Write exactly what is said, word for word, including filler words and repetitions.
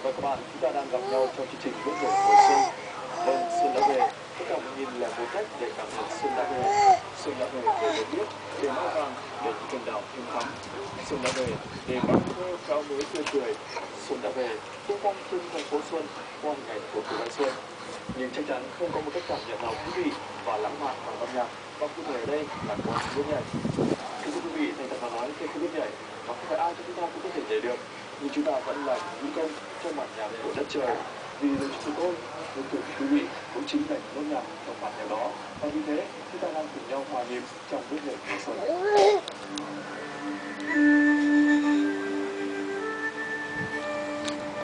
Và các bạn, chúng ta đang gặp nhau trong chương trình Bước Nhảy Mùa Xuân. Vâng, xuân đã về. Tất cả mọi nhìn là một cách để cảm nhận xuân đã về. Xuân đã về để được biết, để mơ vàng, để những cành đào thêm thắm. Xuân đã về để bao thơ cao mới tươi cười. Xuân đã về, tung tăng trên thành phố Xuân, qua hình ảnh của Cù Lao Xuân. Nhưng chắc chắn không có một cách cảm nhận nào thú vị và lãng mạn bằng âm nhạc. Và cụ thể ở đây là qua bước nhảy. Thưa quý vị, thành thật mà nói, khi không biết nhảy, và không phải ai trong chúng ta cũng có thể nhảy được, nhưng chúng ta vẫn là những vũ công trong bản nhạc của đất trời. Vì lời chúc của tôi, tôi tưởng quý vị cũng chính là những nốt nhạc trong bản nhạc đó. Và vì thế, chúng ta đang cùng nhau hòa nhịp trong bước nhảy mùa xuân.